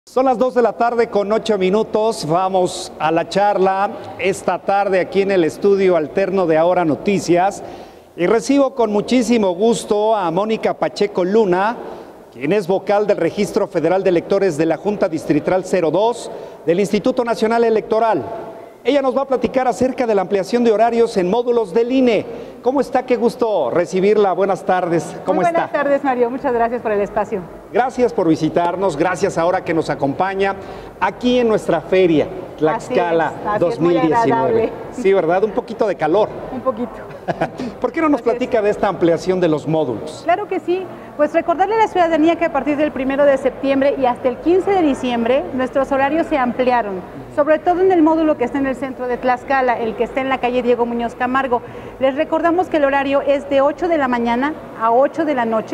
Son las 2 de la tarde con 8 minutos. Vamos a la charla esta tarde aquí en el estudio alterno de Ahora Noticias. Y recibo con muchísimo gusto a Mónica Pacheco Luna, quien es vocal del Registro Federal de Electores de la Junta Distrital 02 del Instituto Nacional Electoral. Ella nos va a platicar acerca de la ampliación de horarios en módulos del INE. ¿Cómo está? Qué gusto recibirla. Buenas tardes. ¿Cómo está? Buenas tardes, Mario. Muchas gracias por el espacio. Gracias por visitarnos. Gracias ahora que nos acompaña aquí en nuestra feria, Tlaxcala así es, 2019. Sí, ¿verdad? Un poquito de calor. Un poquito. ¿Por qué no nos platica de esta ampliación de los módulos? Claro que sí. Pues recordarle a la ciudadanía que a partir del 1 de septiembre y hasta el 15 de diciembre nuestros horarios se ampliaron, sobre todo en el módulo que está en el centro de Tlaxcala, el que está en la calle Diego Muñoz Camargo. Les recordamos que el horario es de 8 de la mañana a 8 de la noche,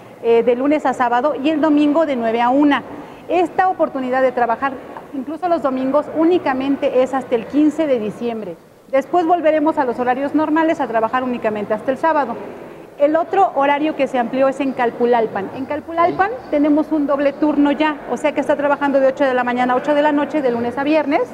de lunes a sábado, y el domingo de 9 a 1. Esta oportunidad de trabajar incluso los domingos únicamente es hasta el 15 de diciembre. Después volveremos a los horarios normales a trabajar únicamente hasta el sábado. El otro horario que se amplió es en Calpulalpan. En Calpulalpan tenemos un doble turno ya, o sea que está trabajando de 8 de la mañana a 8 de la noche, de lunes a viernes,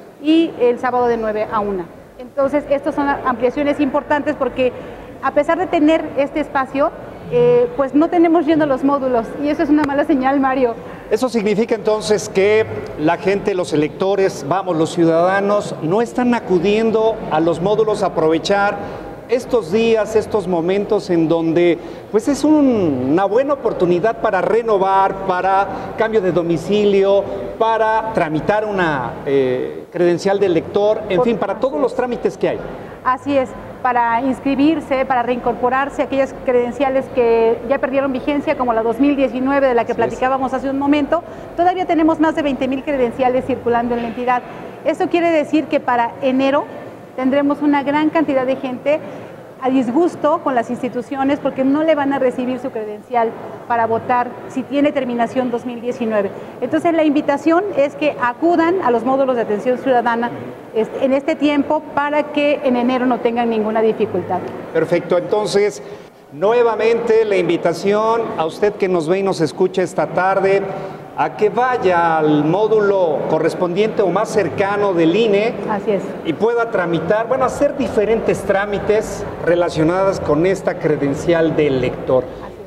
y el sábado de 9 a 1. Entonces, estas son ampliaciones importantes porque a pesar de tener este espacio, pues no tenemos yendo los módulos, y eso es una mala señal, Mario. Eso significa entonces que la gente, los electores, los ciudadanos, no están acudiendo a los módulos a aprovechar estos días, estos momentos en donde pues es una buena oportunidad para renovar, para cambio de domicilio, para tramitar una credencial de elector, en fin, para todos los trámites que hay. Así es, para inscribirse, para reincorporarse aquellas credenciales que ya perdieron vigencia, como la 2019 de la que platicábamos hace un momento. Todavía tenemos más de 20,000 credenciales circulando en la entidad. Esto quiere decir que para enero tendremos una gran cantidad de gente a disgusto con las instituciones porque no le van a recibir su credencial para votar si tiene terminación 2019. Entonces la invitación es que acudan a los módulos de atención ciudadana en este tiempo para que en enero no tengan ninguna dificultad. Perfecto, entonces nuevamente la invitación a usted que nos ve y nos escucha esta tarde a que vaya al módulo correspondiente o más cercano del INE. Así es. Y pueda tramitar, hacer diferentes trámites relacionados con esta credencial de elector.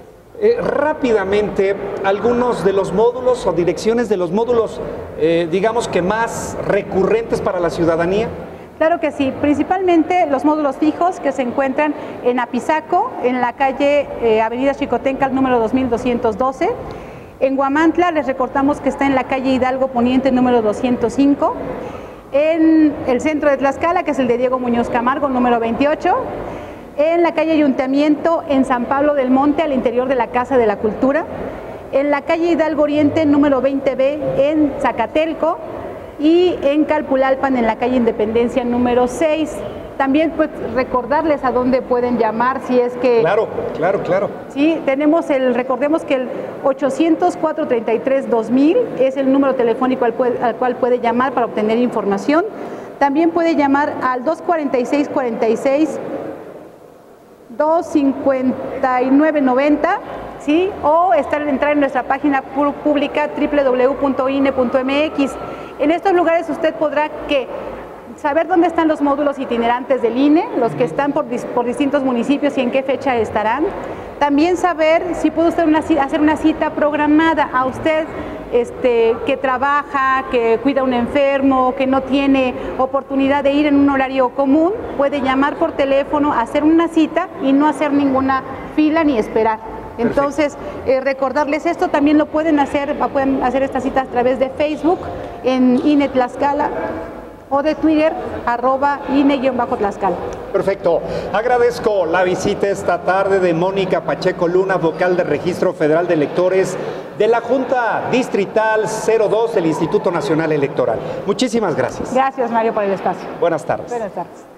Rápidamente, algunos de los módulos o direcciones de los módulos, digamos que más recurrentes para la ciudadanía. Claro que sí, principalmente los módulos fijos que se encuentran en Apizaco, en la calle Avenida Xicotenca, número 2212. En Huamantla les recordamos que está en la calle Hidalgo Poniente número 205, en el centro de Tlaxcala, que es el de Diego Muñoz Camargo, número 28, en la calle Ayuntamiento en San Pablo del Monte, al interior de la Casa de la Cultura, en la calle Hidalgo Oriente número 20B en Zacatelco y en Calpulalpan en la calle Independencia número 6. También pues recordarles a dónde pueden llamar si es que... Claro. Sí, recordemos que el 800-433-2000 es el número telefónico al cual puede llamar para obtener información. También puede llamar al 246-46-259-90, ¿sí? O entrar en nuestra página pública www.ine.mx. En estos lugares usted podrá saber dónde están los módulos itinerantes del INE, los que están por distintos municipios y en qué fecha estarán. También saber si puede usted hacer una cita programada a usted que trabaja, que cuida a un enfermo, que no tiene oportunidad de ir en un horario común, puede llamar por teléfono, hacer una cita y no hacer ninguna fila ni esperar. Entonces, recordarles esto, también lo pueden hacer esta cita a través de Facebook, en INE Tlaxcala, o de Twitter, @INE-Tlaxcala. Perfecto. Agradezco la visita esta tarde de Mónica Pacheco Luna, vocal del Registro Federal de Electores de la Junta Distrital 02 del Instituto Nacional Electoral. Muchísimas gracias. Gracias, Mario, por el espacio. Buenas tardes. Buenas tardes.